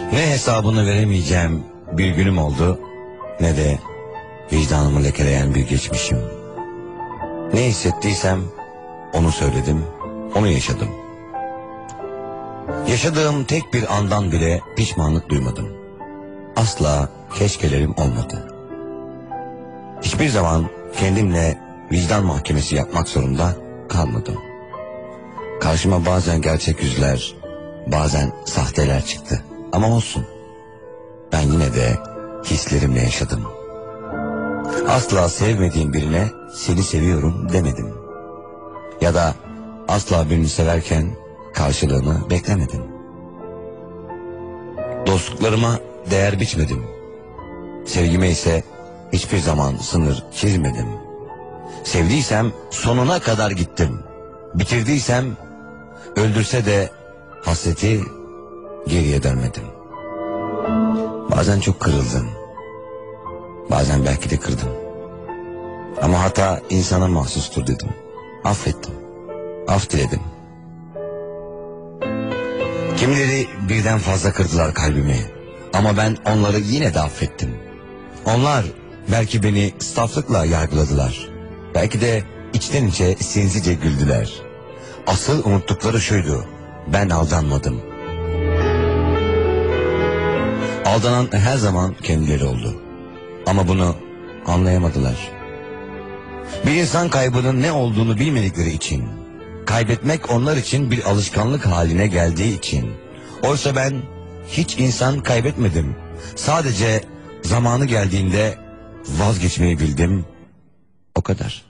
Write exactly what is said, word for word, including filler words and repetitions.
Ne hesabını veremeyeceğim bir günüm oldu, ne de vicdanımı lekeleyen bir geçmişim. Ne hissettiysem onu söyledim, onu yaşadım. Yaşadığım tek bir andan bile pişmanlık duymadım. Asla keşkelerim olmadı. Hiçbir zaman kendimle vicdan mahkemesi yapmak zorunda kalmadım. Karşıma bazen gerçek yüzler, bazen sahteler çıktı. Ama olsun. Ben yine de hislerimle yaşadım. Asla sevmediğim birine seni seviyorum demedim. Ya da asla birini severken karşılığını beklemedim. Dostluklarıma değer biçmedim. Sevgime ise hiçbir zaman sınır çizmedim. Sevdiysem sonuna kadar gittim. Bitirdiysem öldürse de hasreti geriye dönmedim. Bazen çok kırıldım. Bazen belki de kırdım. Ama hata insana mahsustur dedim. Affettim. Af diledim. Kimileri birden fazla kırdılar kalbimi. Ama ben onları yine de affettim. Onlar belki beni saflıkla yargıladılar. Belki de içten içe sinsice güldüler. Asıl unuttukları şuydu: ben aldanmadım. Aldanan her zaman kendileri oldu. Ama bunu anlayamadılar. Bir insan kaybının ne olduğunu bilmedikleri için, kaybetmek onlar için bir alışkanlık haline geldiği için. Oysa ben hiç insan kaybetmedim. Sadece zamanı geldiğinde vazgeçmeyi bildim. O kadar.